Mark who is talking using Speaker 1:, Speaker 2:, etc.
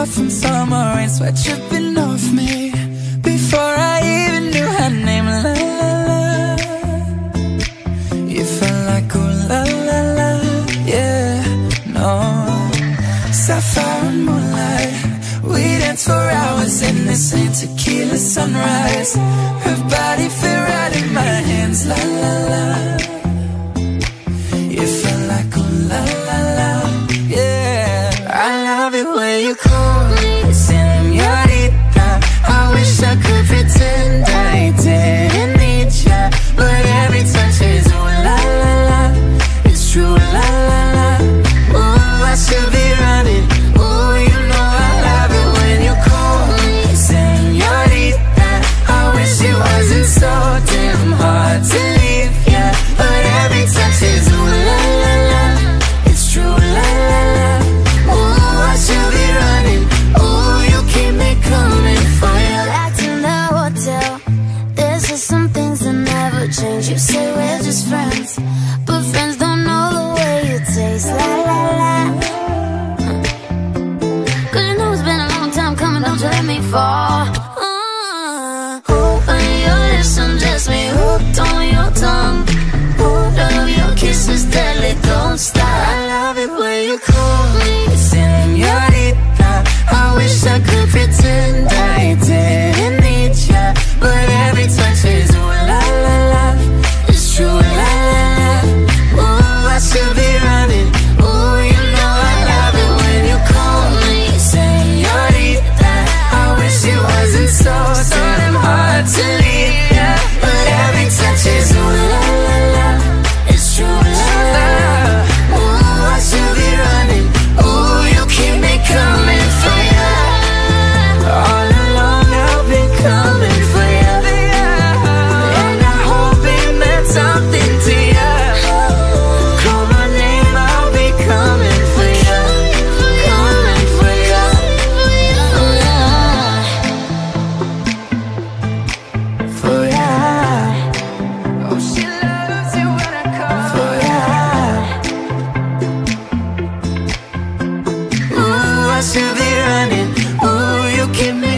Speaker 1: from summer rain, sweat dripping off me before I even knew her name. La la la, you felt like ooh la la la, yeah, no. Sapphire and moonlight, we danced for hours in the same tequila sunrise. Her body fit right in my hands, la la la. You felt like ooh la la la, yeah. I love it when you call me señorita. I wish I could pretend I didn't need ya, but every touch is ooh la la la. It's true, la la la. Ooh, I should be running. Ooh, you know I love it when you call me señorita. I wish it wasn't so damn hard to leave ya, but every touch is ooh la la la. It's true, la la la. Ooh, I should be running. Ooh, you keep me coming for you.
Speaker 2: Back in the hotel, there's just some things that never change. You say we're just friends, but friends don't know the way you taste. La la la. Cause you know it's been a long time coming, don't you let me fall. When your lips undress me, hooked on your tongue. Love your kisses deadly, don't stop.
Speaker 1: I love it when you call me señorita. I wish I could pretend I didn't need ya, but every touch is ooh la la la. It's true, la la la. Ooh, I should be running. Ooh, you know I love it when you call me señorita. I wish it wasn't so damn hard to leave ya, but every touch is ooh la la la. It's true, la la la. Ooh, I should be running. Ooh, you keep me coming for ya. All along I've been coming for ya, and I hope it meant something to ya. Call my name, I'll be coming for ya, coming for ya. For ya. Oh, she loves it when I call for ya. Ooh, I should be running. Ooh, you keep me